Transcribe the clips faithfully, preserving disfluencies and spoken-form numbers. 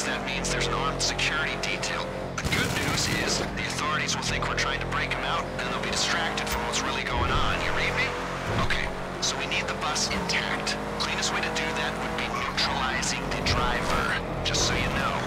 that means there's an armed security detail. The good news is the authorities will think we're trying to break them out, and they'll be distracted from what's really going on. You read me? Okay, so we need the bus intact. Cleanest way to do that would be neutralizing the driver, just so you know.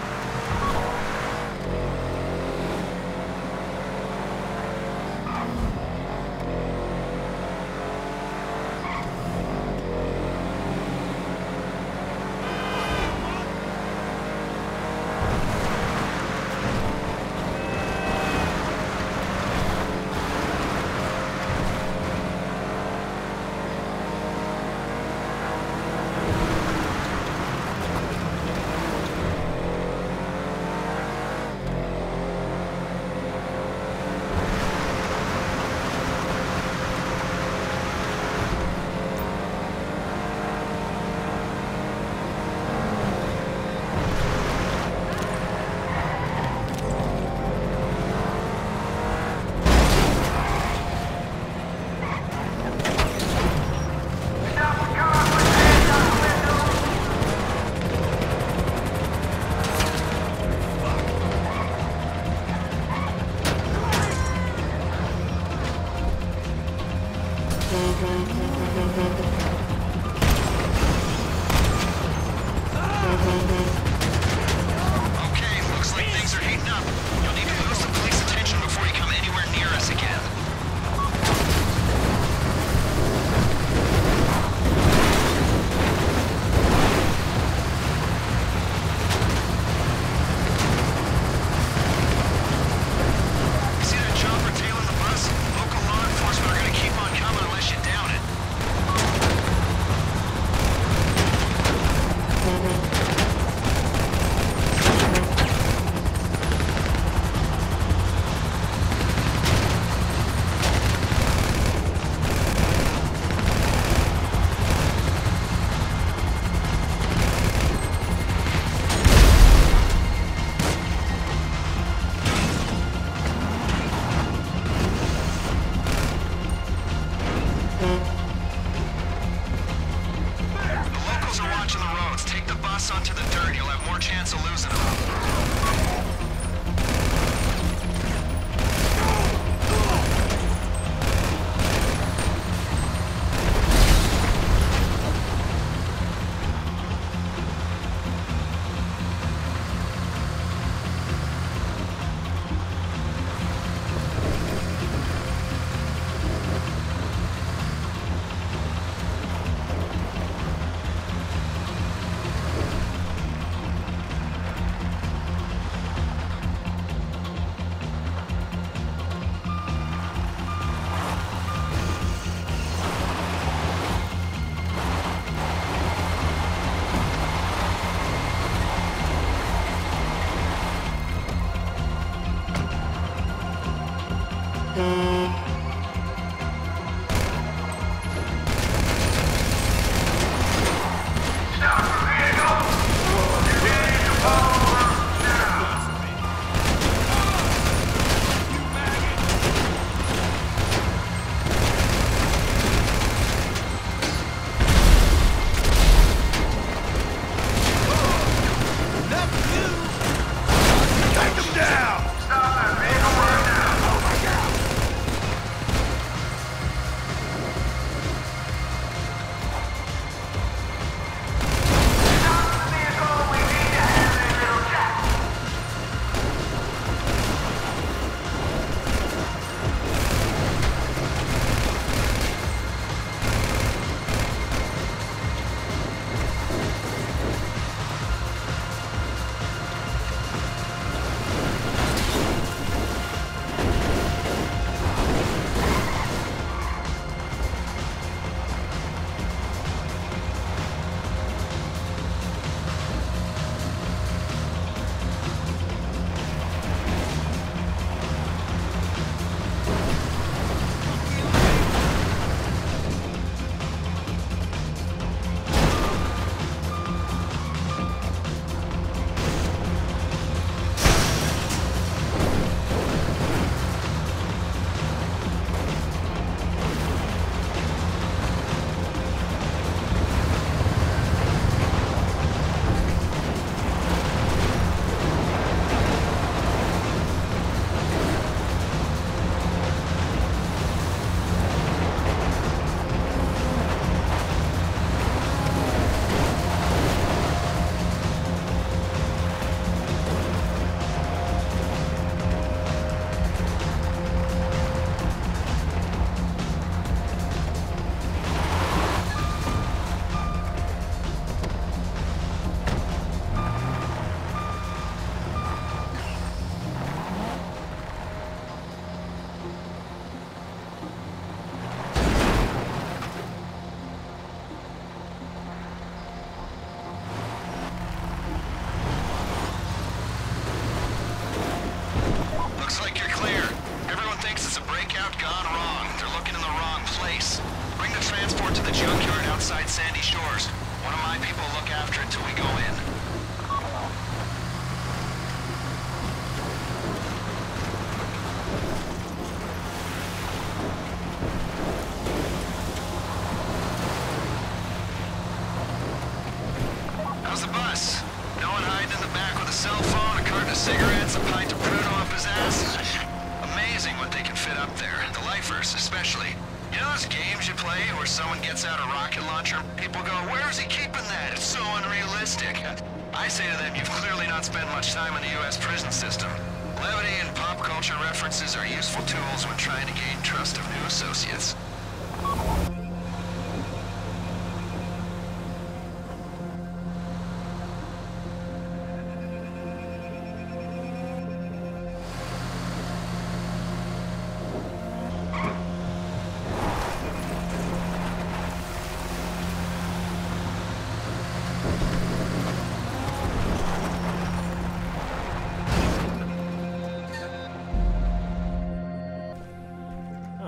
cell phone, a carton of cigarettes, a pint of Pruno up his ass. Amazing what they can fit up there, the lifers especially. You know those games you play where someone gets out a rocket launcher and people go, where is he keeping that? It's so unrealistic. I say to them, you've clearly not spent much time in the U S prison system. Levity and pop culture references are useful tools when trying to gain trust of new associates.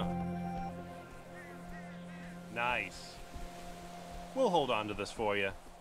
Nice. We'll hold on to this for you.